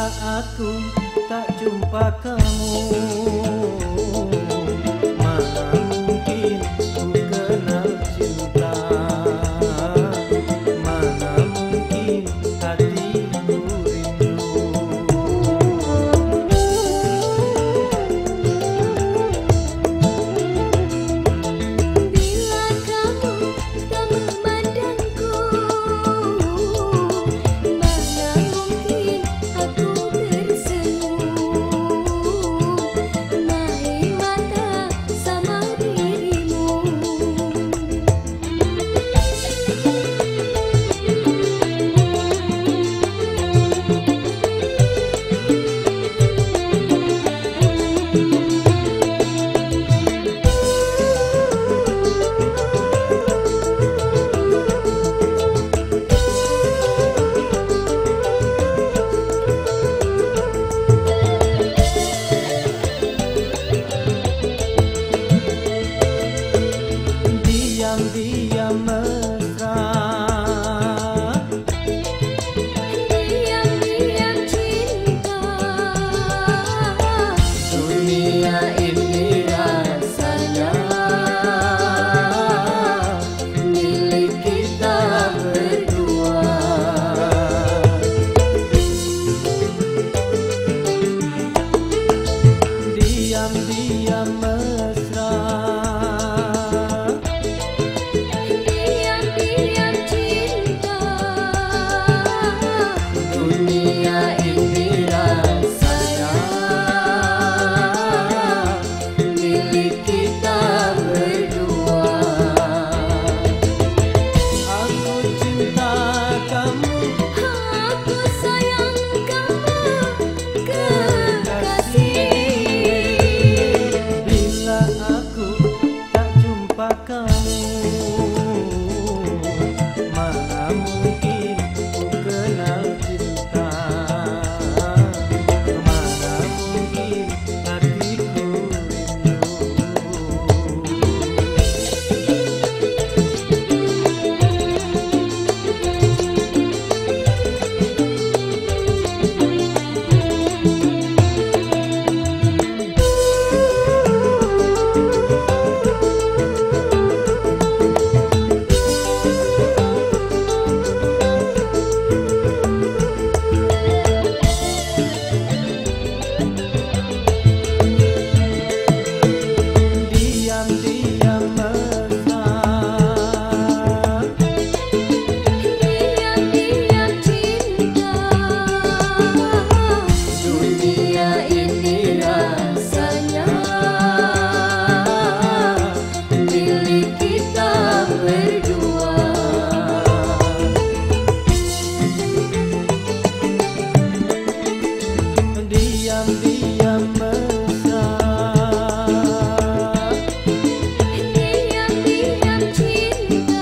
aku tak jumpa kamu, mana mungkin ku kenal cinta, mana mungkin hatiku rindu. Bila kamu tak memandangku, mana mungkin aku tersenyum, naik mata sama dirimu. Diam-diam mesra, Diam-diam cinta, dunia ini rasanya milik kita berdua. Diam-diam mesra, diam-diam cinta, dunia ini rasanya milik kita berdua. Aku cinta kamu, aku sayang kamu, kekasih. bila aku tak jumpa kamu, mana mungkin ku kenal cinta, mana mungkin hatiku rindu. Diam-diam mesra, Diam-diam cinta, dunia ini rasanya milik kita berdua. Diam-diam mesra, diam-diam cinta,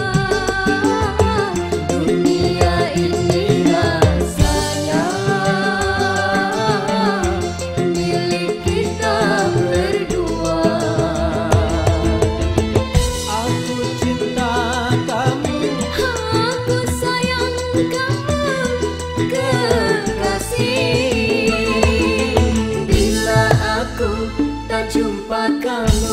dunia ini rasanya milik kita berdua. Aku cinta kamu, aku sayang kamu, kekasih. bila aku tak jumpa kamu,